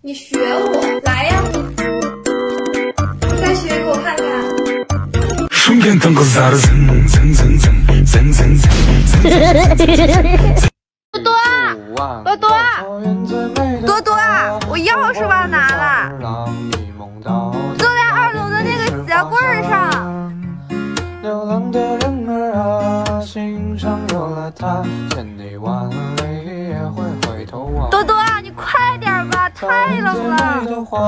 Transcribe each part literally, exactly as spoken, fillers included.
你学我来呀！再学给我看看。身边灯光洒的蹭蹭蹭蹭蹭蹭蹭。 多多，多多，多多，我钥匙忘拿了，坐在二楼的那个鞋柜上。流浪的人儿啊，心上有了他，见你万里也会回头望。多多啊，你快点吧，太冷了。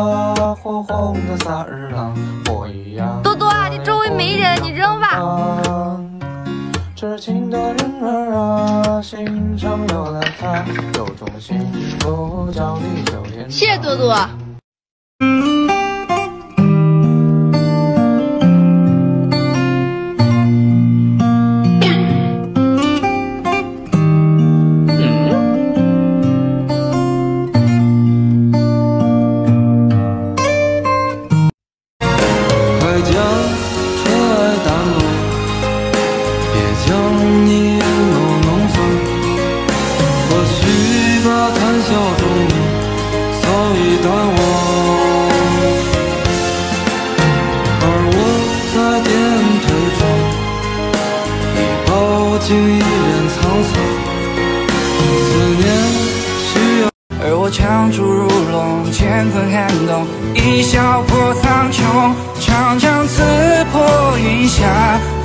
多多啊，你周围没人，你扔吧。痴情的人儿啊，心上有了他，有种幸福叫地久天长。谢谢多多。而我强出如龙，乾坤撼动，一笑破苍穹，长枪刺破云霞。